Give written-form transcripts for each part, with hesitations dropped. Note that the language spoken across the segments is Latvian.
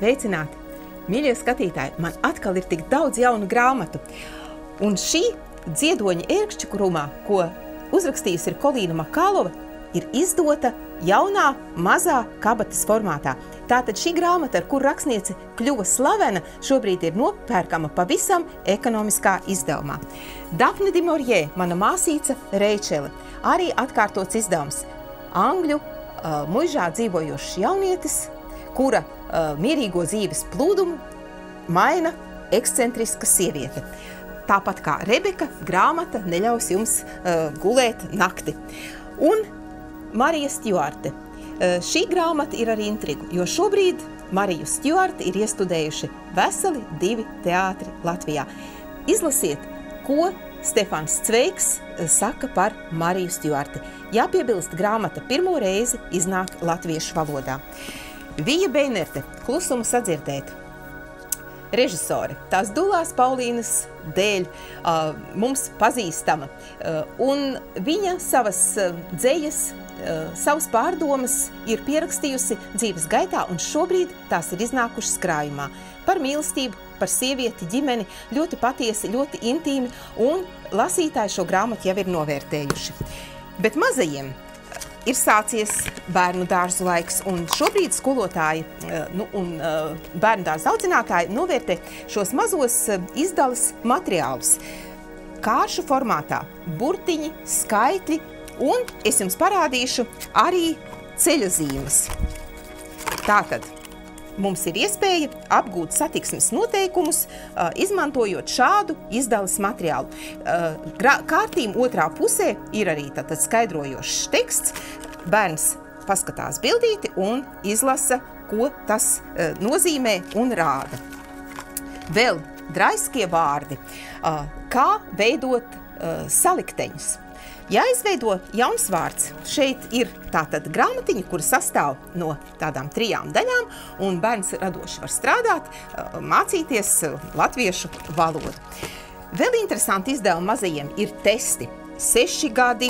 Sveicināti! Mīļie skatītāji, man atkal ir tik daudz jaunu grāmatu. Un šī dziedoņa ērkšķa krumā, ko uzrakstījusi ir Kolīna Makālova, ir izdota jaunā, mazā kabatas formātā. Tātad šī grāmata, ar kuru rakstniece kļuva slavena, šobrīd ir nopērkama pavisam ekonomiskā izdevumā. Dafne du Maurier, mana māsīca Reičele, arī atkārtots izdevums. Angļu muižā dzīvojošs jaunietis, kura mierīgo dzīves plūdumu maina ekscentriska sieviete. Tāpat kā Rebeka, grāmata neļaus jums gulēt nakti. Un Marija Stjuarte. Šī grāmata ir ar intrigu, jo šobrīd Mariju Stjuarti ir iestudējuši veseli 2 teātri Latvijā. Izlasiet, ko Stefans Cveigs saka par Mariju Stjuarti. Jāpiebilst, grāmata pirmo reizi iznāk latviešu valodā. Vija Beinerte, Klusumu sadzirdēt. Režisore, tās Dulās Paulīnas dēļ mums pazīstama. Un viņa savas dzejas, savas pārdomas ir pierakstījusi dzīves gaitā, un šobrīd tās ir iznākušas krājumā. Par mīlestību, par sievieti, ģimeni, ļoti patiesi, ļoti intīmi, un lasītāji šo grāmatu jau ir novērtējuši. Bet mazajiem ir sācies bērnu dārzu laiks, un šobrīd skolotāji un bērnu dārzu audzinātāji novērtē šos mazos izdales materiālus. Kāršu formātā, burtiņi, skaitļi, un es jums parādīšu arī ceļazīmes. Tātad mums ir iespēja apgūt satiksmes noteikumus, izmantojot šādu izdales materiālu. Kārtīm otrā pusē ir arī tātad skaidrojošs teksts. Bērns paskatās bildīti un izlasa, ko tas nozīmē un rāda. Vēl draiskie vārdi. Kā veidot salikteņus. Jāizveido jauns vārds. Šeit ir tātad grāmatiņa, kura sastāv no tādām 3 daļām, un bērns radoši var strādāt, mācīties latviešu valodu. Vēl interesanti izdevumi mazajiem ir testi. 6 gadi,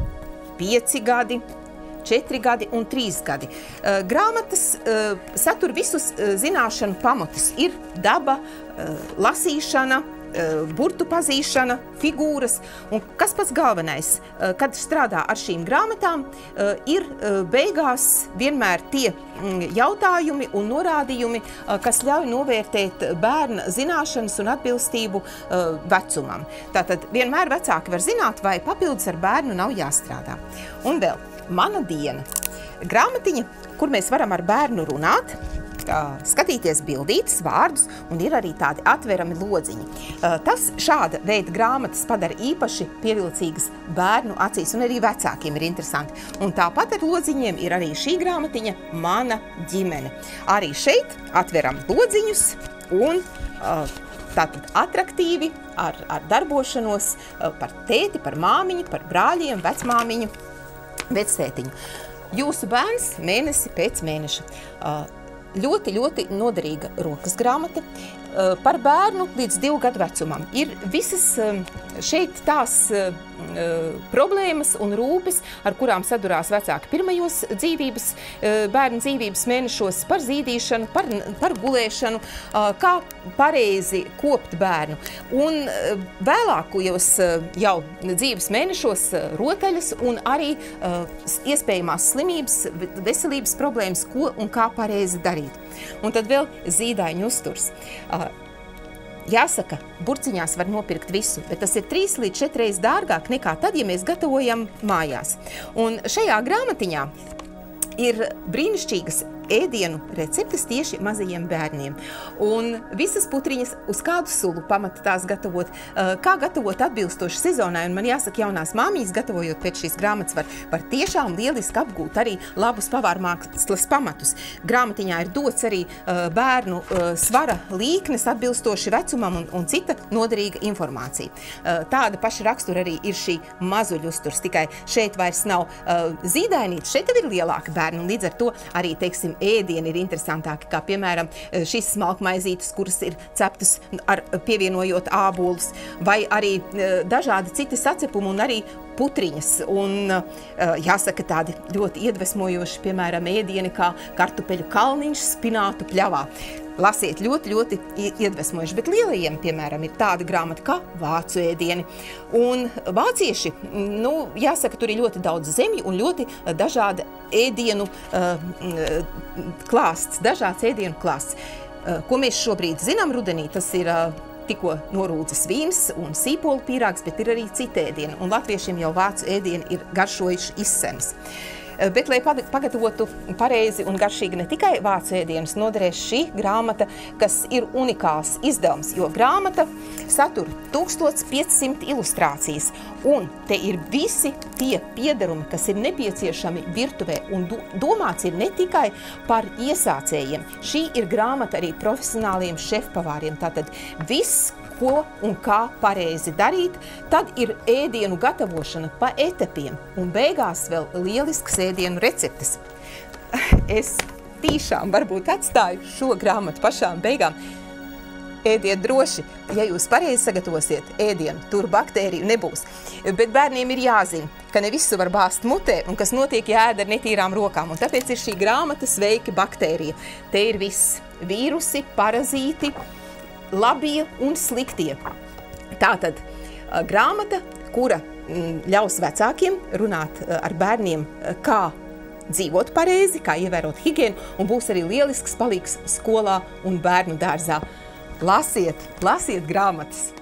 5 gadi, 4 gadi un 3 gadi. Grāmatas satur visus zināšanu pamatus. Ir daba, lasīšana, burtu pazīšana, figūras, un kas pats galvenais, kad strādā ar šīm grāmatām, ir beigās vienmēr tie jautājumi un norādījumi, kas ļauj novērtēt bērna zināšanas un atbilstību vecumam. Tātad vienmēr vecāki var zināt, vai papildus ar bērnu nav jāstrādā. Un vēl, Mana diena. Grāmatiņa, kur mēs varam ar bērnu runāt, skatīties bildītas, vārdus, un ir arī tādi atverami lodziņi. Tas šāda veida grāmatas padara īpaši pievilcīgas bērnu acīs, un arī vecākiem ir interesanti. Un tāpat ar lodziņiem ir arī šī grāmatiņa Mana ģimene. Arī šeit atveram lodziņus un tātad atraktīvi ar darbošanos par tēti, par māmiņu, par brāļiem, vecmāmiņu, vectētiņu. Jūsu bērns mēnesi pēc mēneša. Ļoti, ļoti noderīga rokas grāmata par bērnu līdz 2 gadu vecumam. Ir visas šeit tās problēmas un rūpes, ar kurām sadurās vecāki pirmajos bērnu dzīvības mēnešos, par zīdīšanu, par gulēšanu, kā pareizi kopt bērnu. Un vēlākajos jau dzīves mēnešos rotaļas un arī iespējamās slimības, veselības problēmas, ko un kā pareizi darīt. Un tad vēl zīdaiņu uzturs. Jāsaka, burciņās var nopirkt visu, bet tas ir 3 līdz 4 reizes dārgāk nekā tad, ja mēs gatavojam mājās. Un šajā grāmatiņā ir brīnišķīgas ēdienu receptes tieši mazajiem bērniem. Un visas putriņas, uz kādu sulu pamata tās gatavot, kā gatavot atbilstoši sezonai. Un man jāsaka, jaunās māmiņas, gatavojot pēc šīs grāmatas, var tiešām lieliski apgūt arī labus pavārmākslas pamatus. Grāmatiņā ir dots arī bērnu svara līknes atbilstoši vecumam un cita noderīga informācija. Tāda paša rakstura arī ir šī mazuļu uzturs, tikai šeit vairs nav zīdainīts, šeit ir lielāka bērni, un līdz ar to arī, teiksim, ēdieni ir interesantāki, kā piemēram šīs smalkmaizītes, kuras ir ceptas pievienojot ābolus, vai arī dažādi citi sacepumi un arī putriņas. Un jāsaka tādi ļoti iedvesmojoši, piemēram, ēdieni kā kartupeļu kalniņš spinātu pļavā. Lasiet, ļoti, ļoti iedvesmojuši, bet lielajiem, piemēram, ir tāda grāmata kā vācu ēdieni. Un vācieši, jāsaka, tur ir ļoti daudz zemju un ļoti dažāda ēdienu klāsts, dažāds ēdienu klāsts. Ko mēs šobrīd zinām rudenī, tas ir tikko norūdzes vīns un sīpolu pīrāgs, bet ir arī citi ēdieni. Un latviešiem jau vācu ēdieni ir garšojuši izsems. Bet, lai pagatavotu pareizi un garšīgi ne tikai vācu ēdienus, noderēs šī grāmata, kas ir unikāls izdevums, jo grāmata satur 1500 ilustrācijas, un te ir visi tie piederumi, kas ir nepieciešami virtuvē, un domāts ir ne tikai par iesācējiem. Šī ir grāmata arī profesionāliem šefpavāriem, tātad viss, ko un kā pareizi darīt, tad ir ēdienu gatavošana pa etapiem un beigās vēl lielisks ēdienu receptes. Es tiešām varbūt atstāju šo grāmatu pašām beigām. Ēdiet droši, ja jūs pareizi sagatavosiet ēdienu, tur baktēriju nebūs. Bet bērniem ir jāzina, ka ne visu var bāzt mutē un kas notiek, ja ēd ar netīrām rokām. Un tāpēc ir šī grāmata Sveiki baktērija. Te ir viss vīrusi, parazīti, labie un sliktie. Tātad grāmata, kura ļaus vecākiem runāt ar bērniem, kā dzīvot pareizi, kā ievērot higienu, un būs arī lielisks palīgs skolā un bērnu dārzā. Lasiet grāmatas!